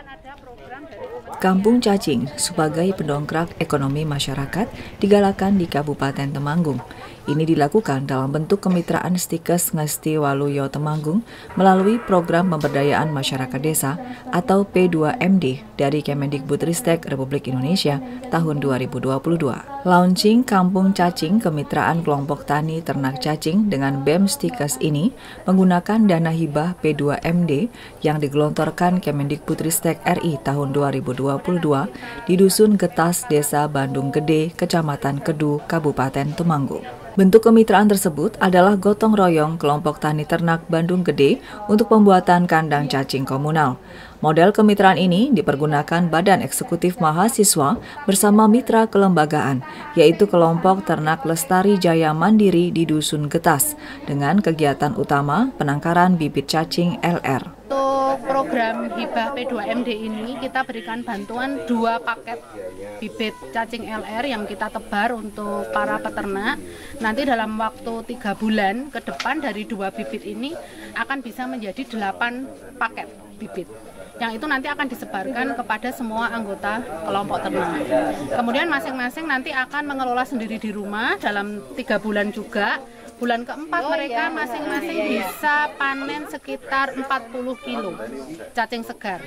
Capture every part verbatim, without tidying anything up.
Kampung Cacing sebagai pendongkrak ekonomi masyarakat digalakan di Kabupaten Temanggung. Ini dilakukan dalam bentuk kemitraan Stikes Ngesti Waluyo Temanggung melalui program pemberdayaan masyarakat desa atau P dua M D dari Kemendikbudristek Republik Indonesia tahun dua ribu dua puluh dua. Launching Kampung Cacing Kemitraan Kelompok Tani Ternak Cacing dengan B E M Stikes ini menggunakan dana hibah P dua M D yang digelontorkan Kemendikbudristek R I tahun dua ribu dua puluh dua di Dusun Getas, Desa Bandung Gede, Kecamatan Kedu, Kabupaten Temanggung. Bentuk kemitraan tersebut adalah gotong royong kelompok tani ternak Bandung Gede untuk pembuatan kandang cacing komunal. Model kemitraan ini dipergunakan Badan Eksekutif Mahasiswa bersama mitra kelembagaan, yaitu kelompok ternak Lestari Jaya Mandiri di Dusun Getas, dengan kegiatan utama penangkaran bibit cacing L R. Untuk program hibah P dua M D ini kita berikan bantuan dua paket bibit cacing L R yang kita tebar untuk para peternak. Nanti dalam waktu tiga bulan ke depan dari dua bibit ini akan bisa menjadi delapan paket bibit. Yang itu nanti akan disebarkan kepada semua anggota kelompok ternak. Kemudian masing-masing nanti akan mengelola sendiri di rumah dalam tiga bulan juga. Bulan keempat mereka masing-masing bisa panen sekitar empat puluh kilo cacing segar.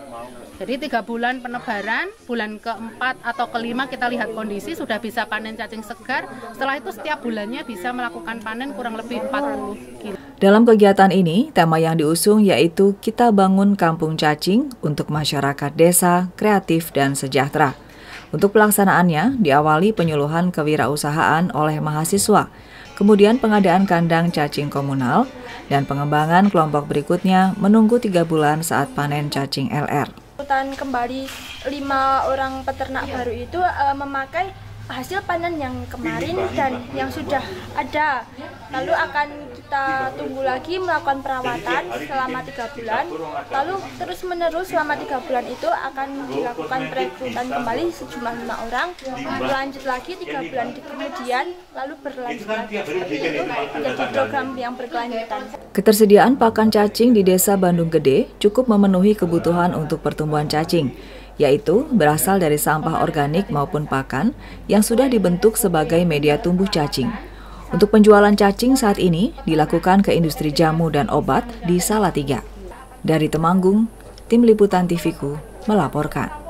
Jadi tiga bulan penebaran, bulan keempat atau kelima kita lihat kondisi sudah bisa panen cacing segar. Setelah itu setiap bulannya bisa melakukan panen kurang lebih empat puluh kilo. Dalam kegiatan ini, tema yang diusung yaitu Kita Bangun Kampung Cacing untuk Masyarakat Desa, Kreatif, dan Sejahtera. Untuk pelaksanaannya, diawali penyuluhan kewirausahaan oleh mahasiswa, kemudian pengadaan kandang cacing komunal, dan pengembangan kelompok berikutnya menunggu tiga bulan saat panen cacing L R. Hutan kembali lima orang peternak baru itu uh, memakai hasil panen yang kemarin dan yang sudah ada. Lalu akan kita tunggu lagi melakukan perawatan selama tiga bulan. Lalu terus menerus selama tiga bulan itu akan dilakukan perekrutan kembali sejumlah lima orang. Lanjut lagi tiga bulan kemudian lalu berlanjut lagi. Seperti itu menjadi program yang berkelanjutan. Ketersediaan pakan cacing di Desa Bandung Gede cukup memenuhi kebutuhan untuk pertumbuhan cacing, yaitu berasal dari sampah organik maupun pakan yang sudah dibentuk sebagai media tumbuh cacing. Untuk penjualan cacing saat ini dilakukan ke industri jamu dan obat di Salatiga. Dari Temanggung, Tim Liputan T V ku melaporkan.